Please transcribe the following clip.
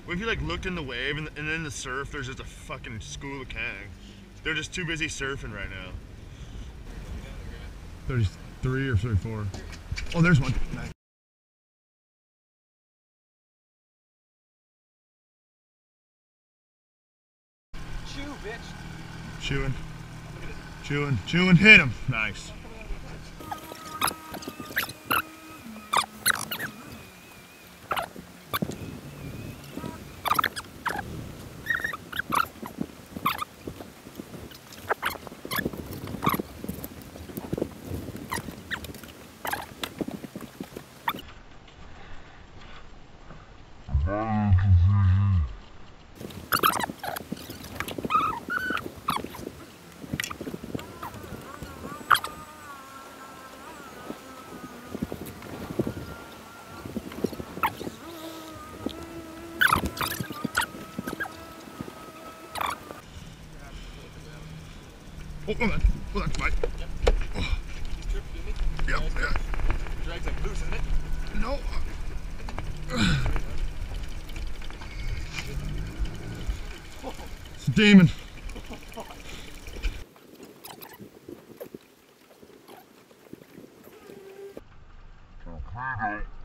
What if you like looked in the wave and then the surf, there's just a fucking school of Kang. They're just too busy surfing right now. 33 or 34. Oh, there's one. Nice. Chew, bitch. Chewing. Chewing. Chewing. Hit him. Nice. Oh, hold on. Hold on, Mike. Yep. Oh. Trip, didn't he? Yep, yeah. Drag's like loose, isn't it? No. It's a demon. Okay,